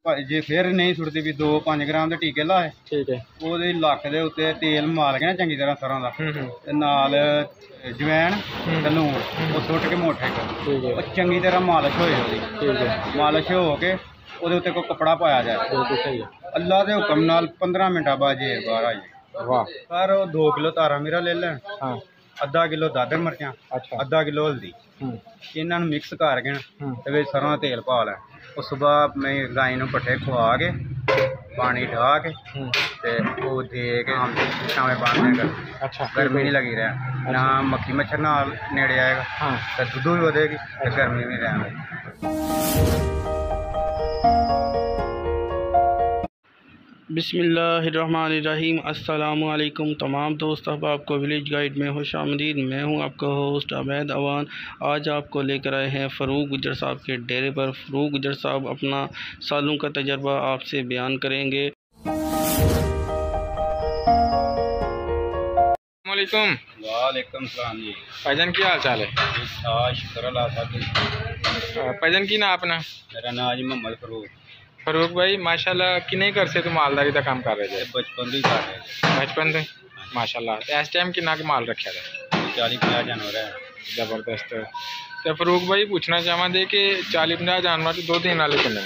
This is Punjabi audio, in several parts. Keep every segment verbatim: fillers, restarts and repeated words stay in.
जे फिर नहीं सुटती भी दो पाँच ग्राम के टीके लाए। ठीक है। वो लक्क दे उत्ते तेल माल के ना चंगी तरह सरों का ते नाल जवैन ते लून वो सुट के मोटे कर चंगी तरह मालिश होए ओदी। ठीक है। मालिश हो के ओदे उत्ते कोई कपड़ा पाया जाए। अल्लाह के हुक्म नाल पंद्रह मिनट बाद जे बाहर आ जाए। वाह। सर दो किलो तारा मीरा ले लैन। हाँ। अद्धा किलो दादर मिर्चां। अच्छा। अद्धा किलो हल्दी। इन्हां नूं मिक्स करके ना सरों का तेल पा लें। उस सुबह मैं गाय नूं पट्ठे खुआ के पानी ढा के ते वो दे के शामें बंद कर। अच्छा। गर्मी नहीं लगी रहा ना मक्खी मच्छर ना नेड़े आएगा। हाँ। तो दुद्धू भी बढ़ेगी तो गर्मी भी रहेगी। बिस्मिल्लाहिर्रहमानिर्रहीम। अस्सलामु अलैकुम तमाम दोस्त, अब आपको विलेज गाइड में खुशामदीद। मैं हूं आपका होस्ट अबैद अवान। आज आपको लेकर आए हैं फ़रूक गुज्जर साहब के डेरे पर। फ़रूक गुज्जर साहब अपना सालों का तजर्बा आपसे बयान करेंगे। वालेकुम वालेकुम सलाम जी। भाईजान की हाल चाल है? शुक्र अल्लाह साहब। भाईजान की ना अपना? मेरा नाम जी मोहम्मद फ़रूक। फरूक भाई माशाल्लाह किन्ने घर से तो मालदारी का काम कर रहे थे? बचपन से कर रहे थे। बचपन से माशाल्लाह। इस टाइम कितना माल रखा था? चालीस पचास जानवर है। जबरदस्त। तो फरूक भाई पूछना चाहते कि चालीस पचास जानवर दुध देने वाले किन्ने?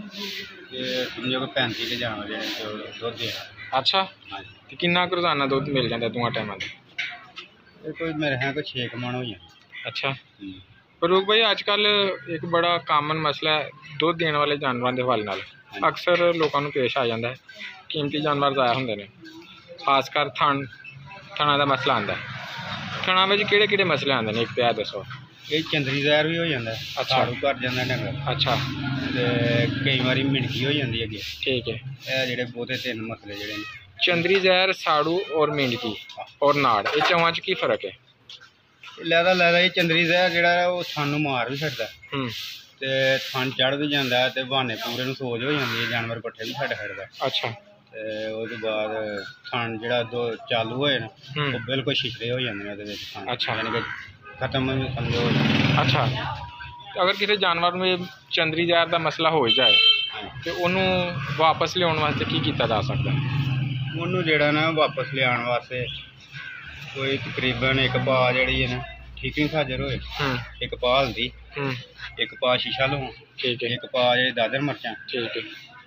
समझो कि पैंती के जानवर दुध देना। अच्छा। तो किन्ना रोजाना दुध मिल जाता दोवें टाइम? कोई मेरे ख्याल छे क मन हो जाए। अच्छा। फरूक भाई अजकल एक बड़ा कामन मसला है दुध देने वाले जानवरों के हवाले नाल अक्सर लोगों को पेश आ जाता है। कीमती जानवर ज़ाया होंगे ने, खासकर थन थना का मसला आता है। थना में किहड़े किहड़े मसले आते हैं? एक तो दसो। ये चंदरी जहर भी हो जाता है। अच्छा। साड़ू घर जाता डंगर। अच्छा। तो कई बार मिणकी हो जाती है। ठीक है। यह जेडे बहुते तीन मसले जेडे चंदरी जहर, साड़ू और मिणकी और नाड़, ये चौहां च की फर्क है? लैदा लैदा ये चंदरी जहर जेड़ा वो थानू मार भी छड्डदा ते थन चढ़ भी जाता है तो बहाने पूरे नूं सोज हो जाती है, जानवर पट्ठे भी छड्ड छड्डदा। अच्छा। ते उसदे बाद थन जेड़ा दो चालू होए ना वो बिल्कुल छिछड़े हो जाते हैं ਉਹਦੇ ਵਿੱਚ थन। अच्छा। यानी कि खत्म समझो। अच्छा। अगर किसी जानवर में चंदरी जहर का मसला हो जाए तो उन्होंने वापस लियाउण वास्ते की कीता जा सकता? उन्होंने जेड़ा ना वापस लियाउण वास्ते कोई तकरीबन एक पा जी है ना ठीक नहीं साजर होए, एक पा हल्दी, एक पा शीशा लून, ठीक है, एक पा जी दादर मिर्चां, ठीक है,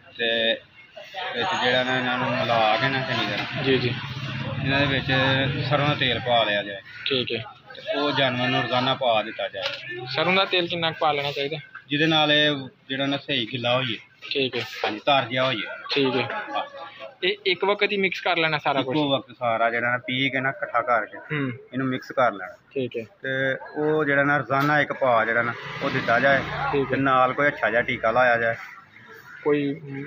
तो जेड़ा ना इन्हों मिला के ना चंगी तरह जी जी इन्होंने सरों का तेल पा लिया जाए। ठीक है। तो वो जानवर नूं रोजाना पा दिता जाए। सरों का तेल कितना पा लेना चाहिए जिहदे नाल जेड़ा ना सही गिला होइए? ठीक है। हाँ जी, तार जिहा होइए। ठीक है। हाँ। एक वक्त ही मिक्स कर लेना सारा कुछ? एक वक्त सारा जेड़ा ना पी के ना इकट्ठा करके इनू मिक्स कर लेना। ठीक है। ते वो जेड़ा ना रोजाना एक पा जेड़ा ना वो दिता जाए। ठीक है। नाल कोई अच्छा जिहा टीका लाया जाए। कोई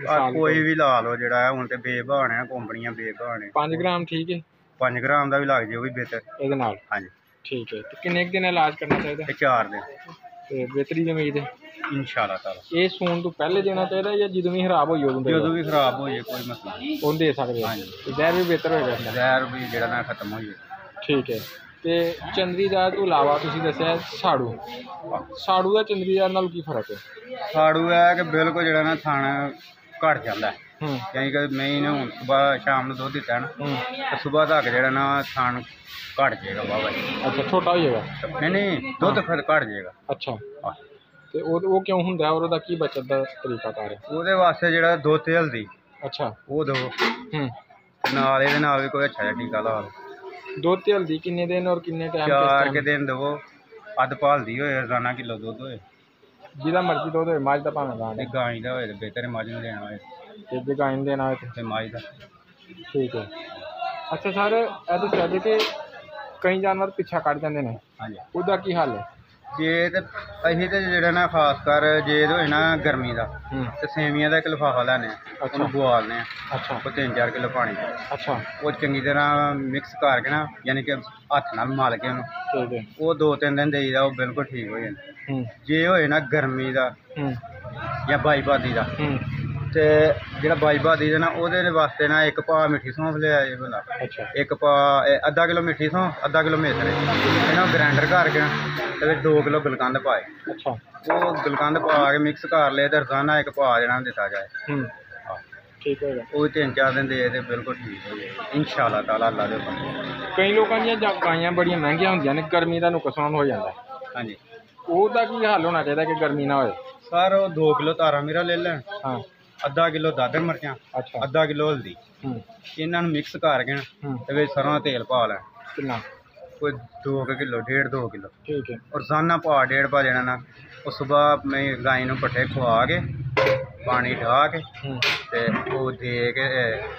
कोई भी ला लो जेड़ा हुण ते बेबहान है, कंपनियां बेबहान है। पाँच ग्राम ठीक है? पाँच ग्राम का भी लग जाए वो भी बेहतर इहदे नाल। हाँ जी। ठीक है। तो किन्ने दिन इलाज करना चाहिए? चार दिन। तो बेहतरी दी उम्मीद है इंशाअल्लाह ताला। ये सून तो पहले देना चाहिए या जो भी खराब होई उदों? जो भी खराब हो जाए कोई मसला नहीं, उन दे सकते। हाँ जी। जहर भी बेहतर होएगा? जहर भी जेड़ा ना खत्म हो जाए। ठीक है। तो चंदरी जहर तो इलावा तुसीं दस्सिया साड़ू, साड़ू का चंदरी जहर नाल की फर्क है? साड़ू है कि बिल्कुल जेड़ा ना थन घट जाता है। यानी कि मैं इन्हें हूँ सुबह शाम को दुध दिता है ना तो सुबह तक जेड़ा ना थन घट जाएगा बाबा जी। अच्छा, छोटा हो जाएगा? नहीं नहीं, दुध फिर घट जाएगा। अच्छा। तो वो क्यों होंदा है और उसदा की बचत दा तरीकाकार है? ਉਹਦੇ ਵਾਸਤੇ ਜਿਹੜਾ ਦੁੱਧ ਤੇ ਹਲਦੀ। ਅੱਛਾ। ਉਹ ਦੋ ਹੂੰ ਨਾਲ ਇਹਦੇ ਨਾਲ ਵੀ ਕੋਈ ਅੱਛਾ ਜਿਹਾ ਟੀਕਾ ਲਾ ਲਓ। ਦੁੱਧ ਤੇ ਹਲਦੀ ਕਿੰਨੇ ਦਿਨ ਔਰ ਕਿੰਨੇ ਟਾਈਮ? ਚਾਰ ਕੇ ਦਿਨ ਦੇਵੋ। ਅੱਧ ਪਾ ਹਲਦੀ ਹੋਏ, ਰੋਜ਼ਾਨਾ ਕਿਲੋ ਦੁੱਧ ਹੋਏ। ਜਿਹਦਾ ਮਰਜ਼ੀ ਦੁੱਧ ਹੋਏ, ਮੱਝ ਦਾ ਭਾਵੇਂ ਗਾਂ ਦਾ? ਗਾਂ ਦਾ ਹੋਏ ਤਾਂ ਬਿਹਤਰ ਹੈ, ਮੱਝ ਨੂੰ ਦੇਣਾ ਹੋਏ ਤੇ ਜੇ ਗਾਂ ਨੂੰ ਦੇਣਾ ਹੋਏ ਤੇ ਮੱਝ ਦਾ। ਠੀਕ ਹੈ। ਅੱਛਾ ਸਰ, ਇਹ ਦੱਸਿਆ ਜੀ ਕਿ ਕਈ ਜਾਨਵਰ ਪਿੱਛਾ ਕੱਢ ਜਾਂਦੇ ਨੇ। ਹਾਂਜੀ। ਉਹਦਾ ਕੀ ਹੱਲ ਹੈ? जे तो असीं तो जेड़ा ना खास कर जे होए ना गर्मी का तो सेवियां का एक लिफाफा लैने, अच्छा, बुआलने। अच्छा। वो तीन चार किलो पानी। अच्छा। वो चंगी तरह मिक्स करके ना यानी कि हथ नाल मल के उन्होंने वो दो तीन दिन देईदा, वो बिल्कुल ठीक हो जाता। जे होए ना गर्मी का या बाईपादी का ਤੇ ਜਿਹੜਾ ਬਾਈ ਬਾਦੀ ਦੇ ਨਾ ਉਹਦੇ ਵਾਸਤੇ ਨਾ ਇੱਕ ਪਾ ਮਿੱਠੀ ਸੌਂਫ ਲਿਆ ਜੀ ਬੰਦਾ। ਅੱਛਾ। ਇੱਕ ਪਾ ਅੱਧਾ ਕਿਲੋ ਮਿੱਠੀ ਸੌਂਫ, ਅੱਧਾ ਕਿਲੋ ਮੇਥਰੇ, ਇਹਨਾਂ ਨੂੰ ਗ੍ਰਾਈਂਡਰ ਕਰਕੇ ਨਾ ਤੇ ਵਿੱਚ ਦੋ ਕਿਲੋ ਗੁਲਕੰਦ ਪਾਏ। ਅੱਛਾ। ਉਹ ਗੁਲਕੰਦ ਪਾ ਕੇ ਮਿਕਸ ਕਰ ਲਏ ਤੇ ਰੋਜ਼ਾਨਾ ਇੱਕ ਪਾ ਜਿਹੜਾ ਦਿੱਤਾ ਜਾਏ। ਹੂੰ ਠੀਕ ਹੈ। ਉਹ ਤਿੰਨ ਚਾਰ ਦਿਨ ਦੇ ਤੇ ਬਿਲਕੁਲ ਠੀਕ ਹੋ ਜਾਏ ਇਨਸ਼ਾਅੱਲਾ ਤਾਲਾ ਅੱਲਾ ਦੇ ਹੁਕਮ। ਕਈ ਲੋਕਾਂ ਦੀਆਂ ਗਾਈਆਂ ਬੜੀਆਂ ਮਹਿੰਗੀਆਂ ਹੁੰਦੀਆਂ ਨੇ, ਗਰਮੀ ਦਾ ਨੁਕਸਾਨ ਹੋ ਜਾਂਦਾ। ਹਾਂਜੀ। ਉਹਦਾ ਕੀ ਹੱਲ ਹੋਣਾ ਚਾਹੀਦਾ ਕਿ ਗਰਮੀ ਨਾ ਹੋਏ? ਸਰ ਉਹ ਦੋ ਕਿਲੋ ਤਾਰਾ ਮੀਰਾ ਲੈ ਲੈਣ। ਹਾਂ। ਅੱਧਾ ਕਿਲੋ ਦਾਦਰ ਮਿਰਚਾਂ। ਅੱਛਾ। ਅੱਧਾ ਅੱਧਾ ਕਿਲੋ ਹਲਦੀ। ਹੂੰ ਇਹਨਾਂ ਨੂੰ ਮਿਕਸ ਕਰਕੇ ਨਾ ਤੇ ਵਿੱਚ ਸਰੋਂ ਦਾ ਤੇਲ ਪਾ ਲੈਣ। ਕਿੰਨਾ? ਕੋਈ ਦੋ ਕੁ ਕਿਲੋ, ਡੇਢ ਦੋ ਕਿਲੋ। ਠੀਕ ਹੈ। ਰੋਜ਼ਾਨਾ ਪਾ ਡੇਢ ਪਾ ਦੇਣਾ ਨਾ। ਉਸ ਤੋਂ ਬਾਅਦ ਮੈਂ ਗਾਈ ਨੂੰ ਪੱਠੇ ਖਵਾ ਕੇ ਪਾਣੀ ਢਾ ਕੇ ਤੇ ਉਹ ਦੇ ਕੇ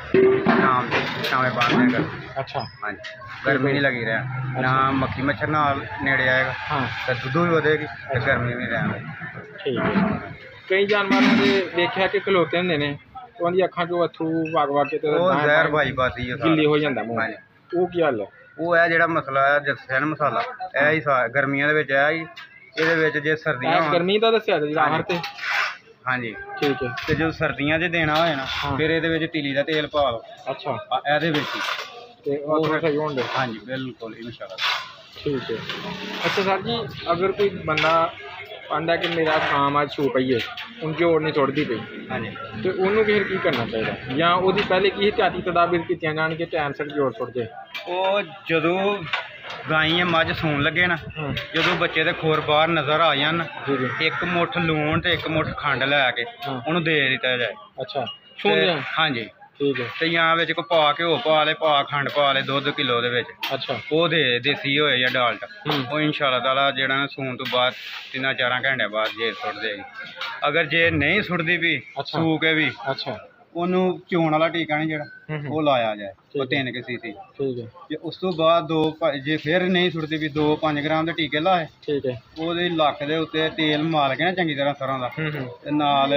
ਸ਼ਾਮ ਸ਼ਾਮੇ ਬੰਦ ਕਰ। ਅੱਛਾ। ਹਾਂਜੀ। ਗਰਮੀ ਨਹੀਂ ਲੱਗੀ ਰਹਿਣ, ਨਾ ਮੱਖੀ ਮੱਛਰ ਨਾਲ ਨੇੜੇ ਆਏਗਾ। ਹਾਂ। ਤੇ ਦੁੱਧ ਵੀ ਵਧੇਗੀ ਤੇ ਗਰਮੀ ਵੀ ਰਹਿਣ। ਠੀਕ ਹੈ। ਕਈ ਜਾਨਵਰਾਂ ਦੇ ਦੇਖਿਆ ਕਿ ਖਲੋਤੇ ਹੁੰਦੇ ਨੇ, ਉਹਨਾਂ ਦੀ ਅੱਖਾਂ ਚੋਂ ਅਥਰੂ ਵਗ ਵਗ ਕੇ ਤੇ ਉਹ ਜ਼ਹਿਰ ਭਾਈ ਬਾਦੀ ਹੈ, ਗਿੱਲੀ ਹੋ ਜਾਂਦਾ ਮੂੰਹ। ਉਹ ਕੀ ਹੱਲ ਹੈ? ਉਹ ਇਹ ਜਿਹੜਾ ਮਸਲਾ ਹੈ ਜਸੈਨ ਮਸਾਲਾ, ਇਹ ਹੀ ਗਰਮੀਆਂ ਦੇ ਵਿੱਚ ਇਹ ਹੀ। ਇਹਦੇ ਵਿੱਚ ਜੇ ਸਰਦੀਆਂ ਗਰਮੀ ਦਾ ਦੱਸਿਆ ਜਿਹੜਾ ਆਹਰ ਤੇ। ਹਾਂਜੀ ਠੀਕ ਹੈ। ਤੇ ਜਦੋਂ ਸਰਦੀਆਂ 'ਚ ਦੇਣਾ ਹੋਏ ਨਾ ਫਿਰ ਇਹਦੇ ਵਿੱਚ ਤਿਲੀ ਦਾ ਤੇਲ ਪਾ ਲਓ। ਅੱਛਾ। ਇਹਦੇ ਵਿੱਚ ਹੀ ਤੇ ਉਹ ਸਹੀ ਹੋਣਗੇ। ਹਾਂਜੀ ਬਿਲਕੁਲ ਇਨਸ਼ਾਅੱਲਾ। ਠੀਕ ਹੈ। ਅੱਛਾ ਸਰ ਜੀ, ਅਗਰ ਕੋਈ ਬੰਦਾ ਆਂਦਾ ਕਿ ਮੇਰਾ ਕੰਮ ਅੱਜ ਸੂ ਪਈ ਹੈ, ਉਹਨੂੰ ਜੋੜ ਨਹੀਂ ਛੁੱਟਦੀ ਪਈ, ਹਾਂਜੀ, ਤੇ ਉਹਨੂੰ ਫਿਰ ਕੀ ਕਰਨਾ ਚਾਹੀਦਾ, ਜਾਂ ਉਹਦੀ ਪਹਿਲੇ ਕੀ ਇhtiyati ਤਦਾਬੀਰ ਕੀਤੀਆਂ ਜਾਣ ਕਿ ਟਾਈਮ ਸਿਰ ਜੋੜ ਛੁੱਟ ਜਾਏ? ਉਹ ਜਦੋਂ ਗਾਈਆਂ ਮੱਝ ਸੂਣ ਲੱਗੇ ਨਾ, ਜਦੋਂ ਬੱਚੇ ਦੇ ਖੋਰ ਬਾਹਰ ਨਜ਼ਰ ਆ ਜਾਣ, ਇੱਕ ਮੁੱਠ ਲੂਣ ਤੇ ਇੱਕ ਮੁੱਠ ਖੰਡ ਲੈ ਕੇ ਉਹਨੂੰ ਦੇ ਦਿੱਤਾ ਜਾਏ। ਅੱਛਾ। ਹਾਂਜੀ ਠੀਕ ਹੈ। ਤੇ ਜਾਂ ਵਿੱਚ ਕੋ ਪਾ ਘਿਓ ਪਾ ਲੈ, ਪਾ ਖੰਡ ਪਾ ਲੈ ਦੁੱਧ ਕਿਲੋ ਦੇ ਵਿੱਚ। ਅੱਛਾ। ਉਹ ਦੇ ਦੇਸੀ ਹੋਏ ਜਾਂ ਡਾਲਡਾ, ਉਹ ਇਨਸ਼ਾਅੱਲਾ ਤਾਲਾ ਜਿਹੜਾ ਸੂਣ ਤੋਂ ਬਾਅਦ ਤਿੰਨਾਂ ਚਾਰਾਂ ਘੰਟਿਆਂ ਬਾਅਦ ਜੇ ਸੁੱਟ ਦੇਗੀ। ਅਗਰ ਜੇ ਨਹੀਂ ਸੁੱਟਦੀ ਵੀ ਸੂ ਕੇ ਵੀ, ਅੱਛਾ, ਉਹਨੂੰ ਚੋਣ ਵਾਲਾ ਟੀਕਾ ਨਹੀਂ ਜਿਹੜਾ ਉਹ ਲਾਇਆ ਜਾਏ, ਉਹ ਤਿੰਨ ਕੇ ਸੀਸੀ। ਠੀਕ ਹੈ। ਜੇ ਉਸ ਤੋਂ ਬਾਅਦ ਦੋ ਜੇ ਫਿਰ ਨਹੀਂ ਸੁੱਟਦੀ ਵੀ ਦੋ ਪੰਜ ਗ੍ਰਾਮ ਦੇ ਟੀਕੇ ਲਾਏ। ਠੀਕ ਹੈ। ਉਹਦੇ ਲੱਕ ਦੇ ਉੱਤੇ ਤੇਲ ਮਾਲ ਕੇ ਨਾ ਚੰਗੀ ਤਰ੍ਹਾਂ ਸਰੋਂ ਦਾ, ਤੇ ਨਾਲ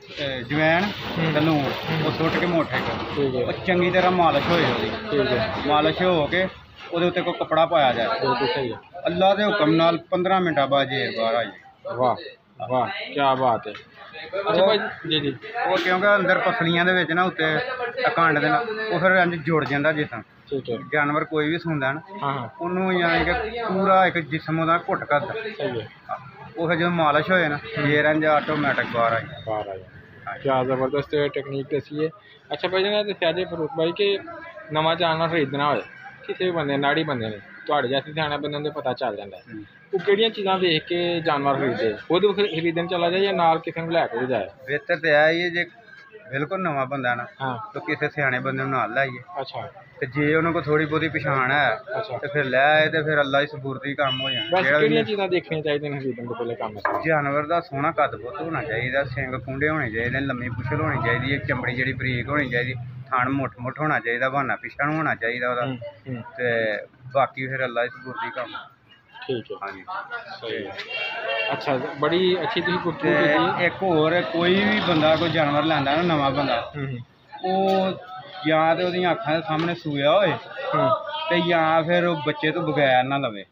ਜਵੈਣ ਤੇ ਲੂਣ ਉਹ ਸੁੱਟ ਕੇ ਮੋਟੇ ਕਰ, ਉਹ ਚੰਗੀ ਤਰ੍ਹਾਂ ਮਾਲਿਸ਼ ਹੋਏ ਉਹਦੀ। ਠੀਕ ਹੈ। ਮਾਲਿਸ਼ ਹੋ ਕੇ ਉਹਦੇ ਉੱਤੇ ਕੋਈ ਕੱਪੜਾ ਪਾਇਆ ਜਾਏ। ਬਿਲਕੁਲ ਸਹੀ ਹੈ। ਅੱਲਾ ਦੇ ਹੁਕਮ ਨਾਲ ਪੰਦਰਾਂ ਮਿੰਟਾਂ ਬਾਅਦ ਜੇ ਬਾਹਰ ਆ ਜਾਏ। ਵਾਹ ਵਾਹ, ਕੀ ਬਾਤ ਹੈ। ਅੱਛਾ ਭਾਈ ਜੀ ਜੀ। ਉਹ ਕਿਉਂਕਿ ਅੰਦਰ ਪਸਲੀਆਂ ਦੇ ਵਿੱਚ ਨਾ ਉੱਤੇ ਅਕੰਡ ਦੇ ਨਾਲ ਉਹ ਫਿਰ ਇੰਝ ਜੁੜ ਜਾਂਦਾ ਜਿਸਮ। ਠੀਕ ਹੈ। ਜਾਨਵਰ ਕੋਈ ਵੀ ਸੁਣਦਾ ਨਾ, ਹਾਂ, ਉਹਨੂੰ ਯਾਨੀ ਕਿ ਪੂਰਾ ਇੱਕ ਜਿਸਮ ਉਹਦਾ ਘੁੱਟ ਕਰਦਾ। ਸਹੀ ਹੈ। ਉਹ ਫਿਰ ਜਦੋਂ ਮਾਲਿਸ਼ ਹੋਏ ਨਾ ਫੇਰ ਇੰਝ ਆਟੋਮੈਟਿਕ ਬਾਹਰ ਆ ਜਾਏ। ਬਾਹਰ ਆ ਜਾਏ। ਕਿਆ ਜ਼ਬਰਦਸਤ ਟੈਕਨੀਕ ਦੱਸੀ ਹੈ। ਅੱਛਾ ਭਾਈ ਜੀ, ਦੱਸਿਆ ਜੀ ਫਰੂਕ ਭਾਈ ਕਿ ਨਵਾਂ ਜਾਨਵਰ ਖਰੀਦਣਾ ਹੋਏ, ਕਿਸੇ ਵੀ ਬੰਦੇ ਨਾੜੀ ਬੰਦੇ ਨੇ, ਤੁਹਾਡੇ ਜੈਸੇ ਸਿਆਣੇ ਬੰਦੇ ਨੂੰ ਪਤਾ ਚੱਲ ਜਾਂਦਾ ਹੈ, ਉਹ ਕਿਹੜੀਆਂ ਚੀਜ਼ਾਂ ਵੇਖ ਕੇ ਜਾਨਵਰ ਖਰੀਦੇ? ਖੁਦ ਖਰੀਦਣ ਚਲਾ ਜਾਏ ਜਾਂ ਨਾਲ ਕਿਸੇ ਨੂੰ ਲੈ ਕੇ ਵੀ ਜਾਏ? ਬਿਹਤਰ ਤਾਂ ਇਹ ਹੀ ਹੈ ਜੇ ਬਿਲਕੁਲ ਨਵਾਂ ਬੰਦਾ ਨਾ, ਹਾਂ, ਤਾਂ ਕਿਸੇ ਸਿਆਣੇ ਬੰਦੇ ਨੂੰ ਨਾਲ ਲਾਈਏ। ਅੱਛਾ। ਤੇ ਜੇ ਉਹਨਾਂ ਕੋਲ ਥੋੜੀ ਬਹੁਤੀ ਪਛਾਣ ਹੈ, ਅੱਛਾ, ਤੇ ਫਿਰ ਲੈ ਆਏ ਤੇ ਫਿਰ ਅੱਲਾ ਦੀ ਸਪੂਰਤੀ ਕੰਮ ਹੋ ਜਾਣਾ। ਕਿਹੜੀਆਂ ਚੀਜ਼ਾਂ ਦੇਖਣੀਆਂ ਚਾਹੀਦੀਆਂ ਨੇ ਖਰੀਦਣ ਤੋਂ ਪਹਿਲੇ ਕੰਮ? ਜਾਨਵਰ ਦਾ ਸੋਹਣਾ ਕੱਦ ਬਹੁਤ ਹੋਣਾ ਚਾਹੀਦਾ, ਸਿੰਗ ਕੁੰਡੇ ਹੋਣੇ ਚਾਹੀਦੇ, ਲੰਮੀ ਪੁੱਛਲ ਹੋਣੀ ਚਾਹੀਦੀ ਹੈ, ਚਮੜੀ ਜਿਹੜੀ ਬਰੀਕ ਹੋਣੀ ਚਾਹੀਦੀ, ਥਣ ਮੁੱਠ ਮੁੱਠ ਹੋਣਾ ਚਾਹੀਦਾ, ਬਹਾਨਾ ਪਿੱਛਾ ਨੂੰ ਹੋਣਾ ਚਾਹੀਦਾ ਉਹਦਾ, ਤੇ ਬਾਕੀ ਫਿਰ ਅੱਲਾ ਦੀ ਸਪੂਰਤੀ ਕੰਮ। ਠੀਕ ਹੈ। ਹਾਂਜੀ ਸਹੀ ਹੈ। ਅੱਛਾ, ਬੜੀ ਅੱਛੀ ਤੁਸੀਂ ਗੁੱਟੂ ਕੀਤੀ। ਇੱਕ ਹੋਰ, ਕੋਈ ਵੀ ਬੰਦਾ ਕੋਈ ਜਾਨਵਰ ਲੈਂਦਾ ਨਾ ਨਵਾਂ ਬੰਦਾ, ਉਹ ਜਾਂ ਤੇ ਉਹਦੀਆਂ ਅੱਖਾਂ ਦੇ ਸਾਹਮਣੇ ਸੂਇਆ ਹੋਏ, ਤੇ ਜਾਂ ਫਿਰ ਉਹ ਬੱਚੇ ਤੋਂ ਬਗੈਰ ਨਾ ਲਵੇ।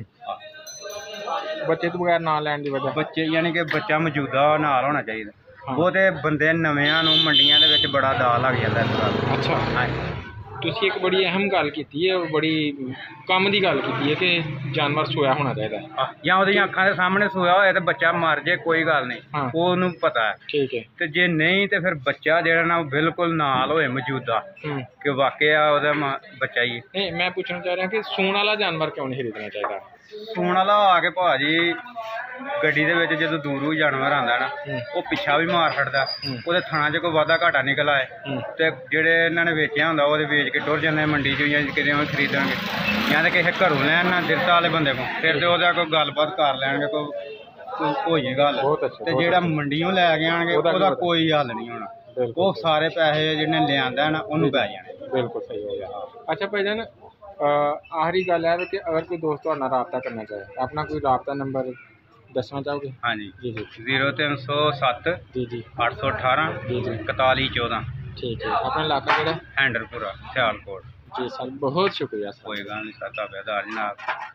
ਬੱਚੇ ਤੋਂ ਬਗੈਰ ਨਾ ਲੈਣ ਦੀ ਵਜ੍ਹਾ? ਬੱਚੇ ਯਾਨੀ ਕਿ ਬੱਚਾ ਮੌਜੂਦਾ ਨਾਲ ਹੋਣਾ ਚਾਹੀਦਾ। ਬਹੁਤੇ ਬੰਦੇ ਨਵਿਆਂ ਨੂੰ ਮੰਡੀਆਂ ਦੇ ਵਿੱਚ ਬੜਾ ਦਾਅ ਲੱਗ ਜਾਂਦਾ ਇਸ ਗੱਲ। ਅੱਛਾ। ਹਾਂਜੀ। ਤੁਸੀਂ ਇੱਕ ਬੜੀ ਅਹਿਮ ਗੱਲ ਕੀਤੀ ਹੈ, ਬੜੀ ਕੰਮ ਦੀ ਗੱਲ ਕੀਤੀ ਹੈ ਕਿ ਜਾਨਵਰ ਸੋਇਆ ਹੋਣਾ ਚਾਹੀਦਾ, ਜਾਂ ਉਹਦੀਆਂ ਅੱਖਾਂ ਦੇ ਸਾਹਮਣੇ ਸੋਇਆ ਹੋਇਆ ਤੇ ਬੱਚਾ ਮਰ ਜੇ ਕੋਈ ਗੱਲ ਨਹੀਂ, ਉਹ ਉਹਨੂੰ ਪਤਾ ਹੈ। ਠੀਕ ਹੈ। ਤੇ ਜੇ ਨਹੀਂ ਤੇ ਫਿਰ ਬੱਚਾ ਜਿਹੜਾ ਨਾ ਉਹ ਬਿਲਕੁਲ ਨਾਲ ਹੋਏ ਮੌਜੂਦਾ, ਕਿ ਵਾਕਿਆ ਉਹਦਾ ਬੱਚਾ ਹੀ। ਨਹੀਂ, ਮੈਂ ਪੁੱਛਣਾ ਚਾਹ ਰਿਹਾ ਕਿ ਸੂਣ ਵਾਲਾ ਜਾਨਵਰ ਕਿਉਂ ਨਹੀਂ ਖਰੀਦਣਾ ਚਾਹੀਦਾ? ਸੂਣ ਵਾਲਾ ਆ ਕੇ ਭਾਜੀ ਗੱਡੀ ਦੇ ਵਿੱਚ ਜਦੋਂ ਦੂਰੋਂ ਜਾਨਵਰ ਆਉਂਦਾ ਨਾ, ਉਹ ਪਿੱਛਾ ਵੀ ਮਾਰ ਛੱਡਦਾ, ਉਹਦੇ ਥਣਾ 'ਚ ਕੋਈ ਵਾਧਾ ਘਾਟਾ ਨਿਕਲ ਆਏ ਤੇ ਜਿਹੜੇ ਇਹਨਾਂ ਨੇ ਵੇਚਿਆ ਹੁੰਦਾ ਉਹਦੇ ਵੇਚ ਕੇ ਟੁਰ ਜਾਂਦੇ ਮੰਡੀ 'ਚ, ਜਾਂ ਕਿਤੇ ਉਹ ਖਰੀਦਾਂਗੇ, ਜਾਂ ਤਾਂ ਕਿਸੇ ਘਰੋਂ ਲੈਣ ਨਾ ਦਿਰਤਾ ਵਾਲੇ ਬੰਦੇ ਕੋਲ, ਫਿਰ ਤੇ ਉਹਦਾ ਕੋਈ ਗੱਲਬਾਤ ਕਰ ਲੈਣਗੇ, ਕੋਈ ਹੋ ਜੇ ਗੱਲ। ਤੇ ਜਿਹੜਾ ਮੰਡੀਓਂ ਲੈ ਕੇ ਆਣਗੇ ਉਹਦਾ ਕੋਈ ਹੱਲ ਨਹੀਂ ਹੋਣਾ, ਉਹ ਸਾਰੇ ਪੈਸੇ ਜਿਹਨੇ ਲਿਆਂਦਾ ਨਾ ਉਹਨੂੰ ਪੈ ਜਾਣੇ। ਬਿਲਕੁਲ ਸਹੀ ਹੋ ਗਿਆ। ਅੱਛਾ ਭਾਈ ਜਾਨ, ਆਖਰੀ ਗੱਲ ਹੈ ਕਿ ਅਗਰ ਕੋਈ ਦੋਸਤ ਤੁਹਾਡੇ ਨਾਲ ਰਾਬਤਾ ਕਰਨਾ ਚਾਹੇ, ਆਪਣਾ ਕੋਈ ਰਾਬਤਾ ਨੰਬਰ ਦੱਸਣਾ ਚਾਹੋਗੇ? ਹਾਂਜੀ ਜੀ ਜੀ। ਜ਼ੀਰੋ ਤਿੰਨ ਸੌ ਸੱਤ ਜੀ ਜੀ ਅੱਠ ਸੌ ਅਠਾਰਾਂ ਜੀ ਜੀ ਇਕਤਾਲੀ ਚੌਦਾਂ। ਠੀਕ ਹੈ। ਆਪਣਾ ਇਲਾਕਾ ਕਿਹੜਾ? ਹੈਂਡਰਪੁਰਾ, ਸਿਆਲਕੋਟ। ਜੀ ਸਰ, ਬਹੁਤ ਸ਼ੁਕਰੀਆ ਸਰ। ਕੋਈ ਗੱਲ ਨਹੀਂ ਸਰ, ਤੁਹਾਡਾ ਜਨਾਬ।